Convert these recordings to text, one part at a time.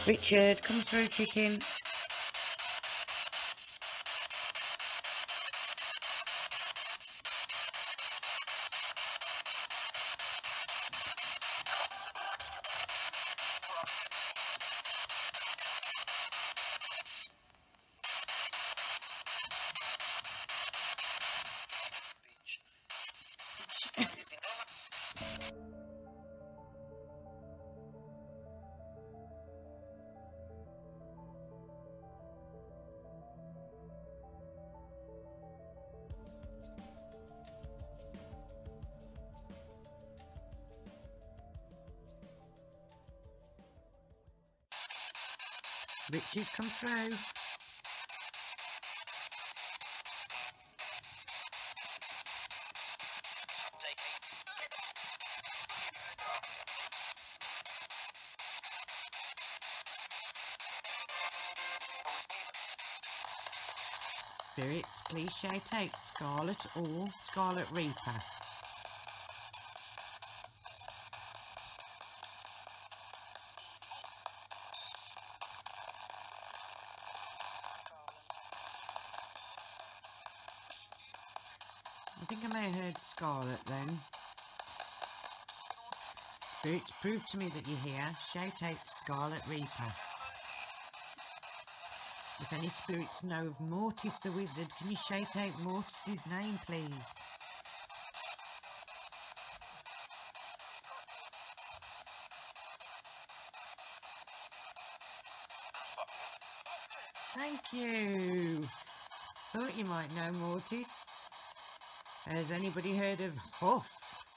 Richard, come through, chicken. Richard, come through. Spirits, please shout out Scarlet or Scarlet Reaper. I think I may have heard Scarlet then. Spirits, prove to me that you're here. Shout out Scarlet Reaper. If any spirits know of Mortis the Wizard, can you shout out Mortis's name, please? Thank you. Thought you might know Mortis. Has anybody heard of Huff?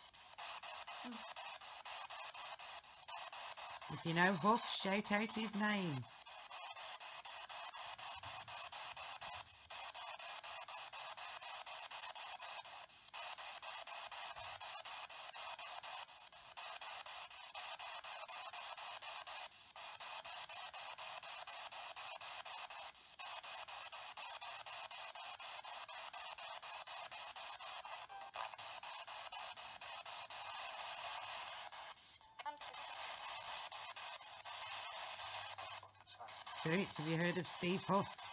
If you know Huff, shout out his name. Spirits, have you heard of Steve Huff?